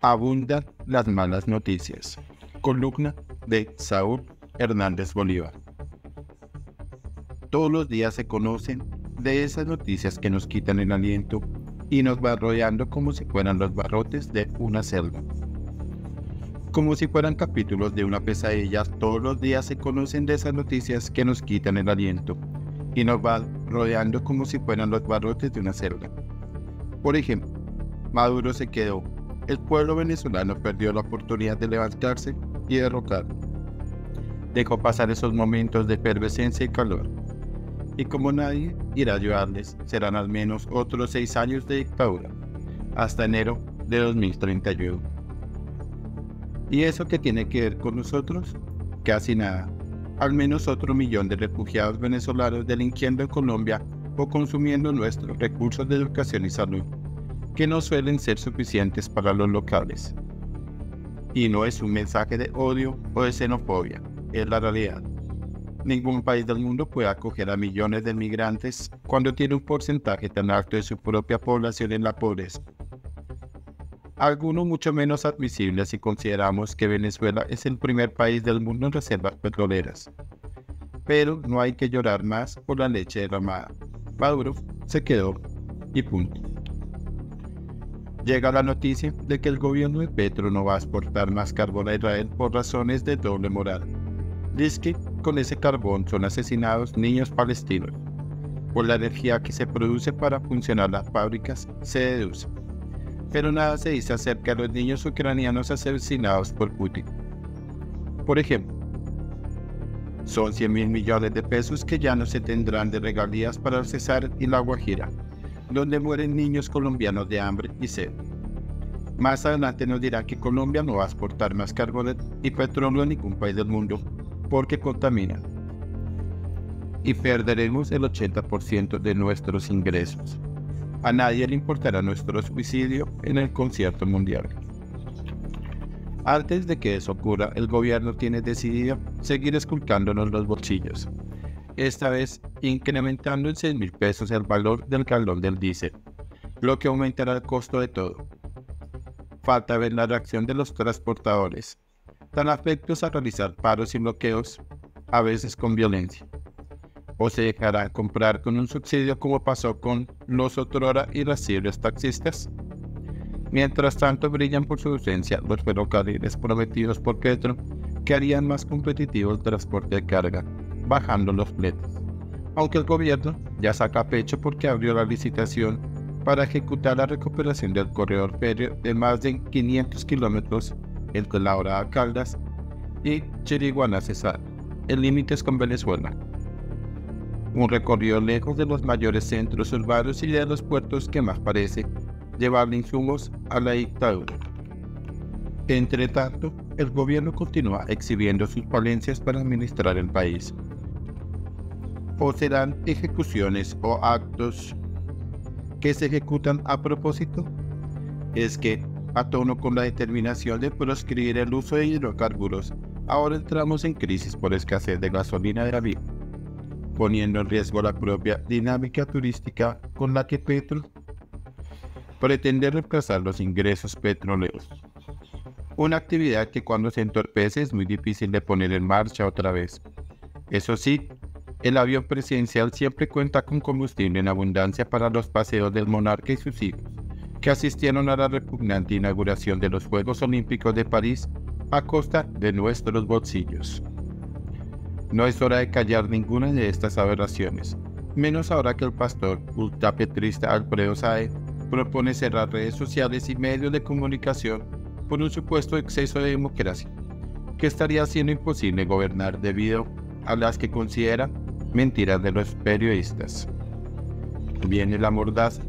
Abundan las malas noticias. Columna de Saúl Hernández Bolívar. Todos los días se conocen de esas noticias que nos quitan el aliento y nos van rodeando como si fueran los barrotes de una selva. Como si fueran capítulos de una pesadilla, todos los días se conocen de esas noticias que nos quitan el aliento y nos van rodeando como si fueran los barrotes de una selva. Por ejemplo, Maduro se quedó. El pueblo venezolano perdió la oportunidad de levantarse y derrocar. Dejó pasar esos momentos de efervescencia y calor. Y como nadie irá a ayudarles, serán al menos otros 6 años de dictadura, hasta enero de 2031. ¿Y eso qué tiene que ver con nosotros? Casi nada. Al menos otro millón de refugiados venezolanos delinquiendo en Colombia o consumiendo nuestros recursos de educación y salud, que no suelen ser suficientes para los locales. Y no es un mensaje de odio o de xenofobia, es la realidad. Ningún país del mundo puede acoger a millones de migrantes cuando tiene un porcentaje tan alto de su propia población en la pobreza. Algo mucho menos admisible si consideramos que Venezuela es el primer país del mundo en reservas petroleras. Pero no hay que llorar más por la leche derramada. Maduro se quedó y punto. Llega la noticia de que el gobierno de Petro no va a exportar más carbón a Israel por razones de doble moral. Dice que con ese carbón son asesinados niños palestinos. Por la energía que se produce para funcionar las fábricas se deduce. Pero nada se dice acerca de los niños ucranianos asesinados por Putin. Por ejemplo, son 100.000 millones de pesos que ya no se tendrán de regalías para el Cesar y la Guajira, donde mueren niños colombianos de hambre y sed. Más adelante nos dirán que Colombia no va a exportar más carbón y petróleo a ningún país del mundo porque contamina. Y perderemos el 80% de nuestros ingresos. A nadie le importará nuestro suicidio en el concierto mundial. Antes de que eso ocurra, el gobierno tiene decidido seguir esculcándonos los bolsillos. Esta vez incrementando en 6.000 pesos el valor del galón del diésel, lo que aumentará el costo de todo. Falta ver la reacción de los transportadores, tan afectos a realizar paros y bloqueos, a veces con violencia. O se dejarán comprar con un subsidio como pasó con los otrora irascibles taxistas. Mientras tanto brillan por su ausencia los ferrocarriles prometidos por Petro, que harían más competitivo el transporte de carga, bajando los fletes, aunque el gobierno ya saca pecho porque abrió la licitación para ejecutar la recuperación del corredor férreo de más de 500 kilómetros entre La Dorada Caldas y Chiriguaná Cesar, en límites con Venezuela. Un recorrido lejos de los mayores centros urbanos y de los puertos que más parece llevarle insumos a la dictadura. Entre tanto, el gobierno continúa exhibiendo sus falencias para administrar el país. O serán ejecuciones o actos que se ejecutan a propósito. Es que, a tono con la determinación de proscribir el uso de hidrocarburos, ahora entramos en crisis por escasez de gasolina de avión, poniendo en riesgo la propia dinámica turística con la que Petro pretende reemplazar los ingresos petroleros. Una actividad que cuando se entorpece es muy difícil de poner en marcha otra vez. Eso sí, el avión presidencial siempre cuenta con combustible en abundancia para los paseos del monarca y sus hijos, que asistieron a la repugnante inauguración de los Juegos Olímpicos de París a costa de nuestros bolsillos. No es hora de callar ninguna de estas aberraciones, menos ahora que el pastor ultrapetrista Alfredo Sae propone cerrar redes sociales y medios de comunicación por un supuesto exceso de democracia, que estaría haciendo imposible gobernar debido a las que considera mentiras de los periodistas. Viene la mordaz